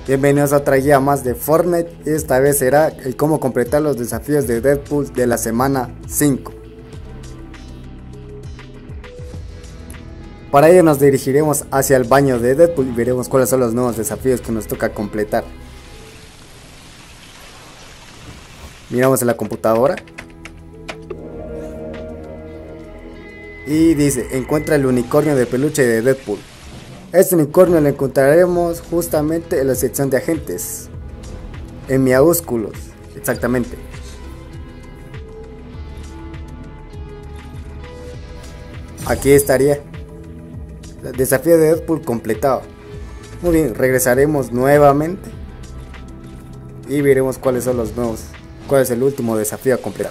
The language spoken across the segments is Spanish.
Bienvenidos a otra guía más de Fortnite. Esta vez será el cómo completar los desafíos de Deadpool de la semana 5. Para ello nos dirigiremos hacia el baño de Deadpool y veremos cuáles son los nuevos desafíos que nos toca completar. Miramos en la computadora y dice: encuentra el unicornio de peluche de Deadpool. Este unicornio lo encontraremos justamente en la sección de agentes, en minúsculos, exactamente. Aquí estaría el desafío de Deadpool completado. Muy bien, regresaremos nuevamente y veremos cuáles son los nuevos, cuál es el último desafío a completar.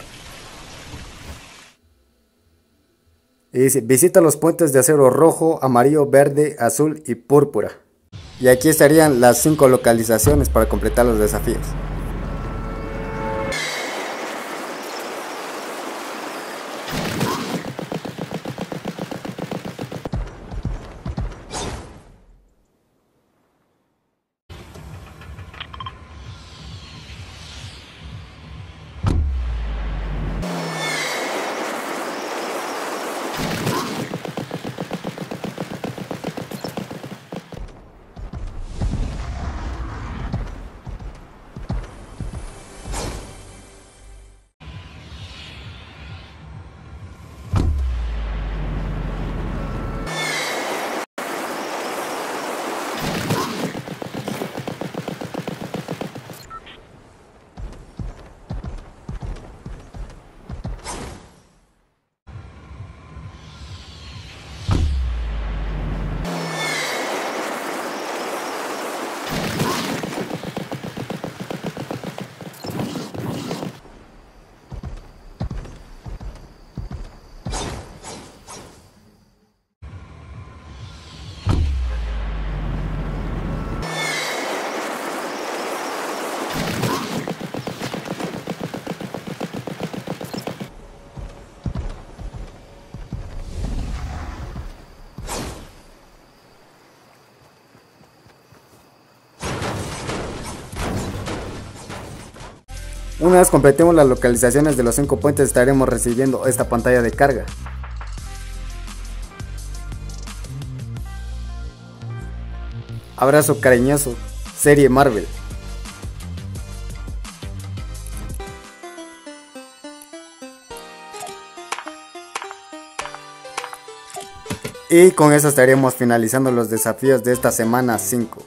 Y dice: visita los puentes de acero rojo, amarillo, verde, azul y púrpura. Y aquí estarían las 5 localizaciones para completar los desafíos. Una vez completemos las localizaciones de los 5 puentes, estaremos recibiendo esta pantalla de carga. Abrazo cariñoso, serie Marvel. Y con eso estaremos finalizando los desafíos de esta semana 5.